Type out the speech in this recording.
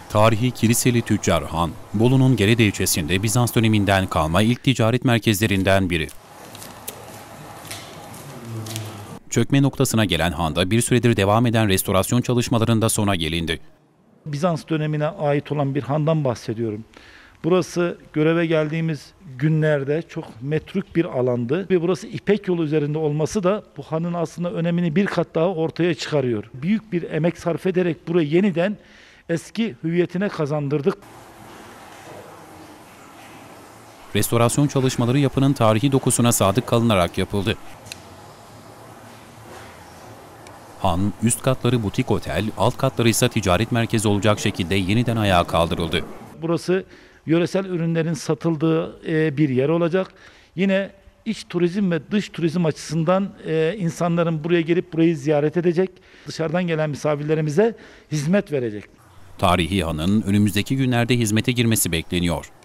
Tarihi Kiliseli Tüccar Han, Bolu'nun Gerede ilçesinde Bizans döneminden kalma ilk ticaret merkezlerinden biri. Çökme noktasına gelen handa bir süredir devam eden restorasyon çalışmalarında sona gelindi. Bizans dönemine ait olan bir handan bahsediyorum. Burası göreve geldiğimiz günlerde çok metruk bir alandı ve burası İpek yolu üzerinde olması da bu hanın aslında önemini bir kat daha ortaya çıkarıyor. Büyük bir emek sarf ederek burayı yeniden eski hüviyetine kazandırdık. Restorasyon çalışmaları yapının tarihi dokusuna sadık kalınarak yapıldı. Han, üst katları butik otel, alt katları ise ticaret merkezi olacak şekilde yeniden ayağa kaldırıldı. Burası yöresel ürünlerin satıldığı bir yer olacak. Yine iç turizm ve dış turizm açısından insanların buraya gelip burayı ziyaret edecek. Dışarıdan gelen misafirlerimize hizmet verecek. Tarihi hanın önümüzdeki günlerde hizmete girmesi bekleniyor.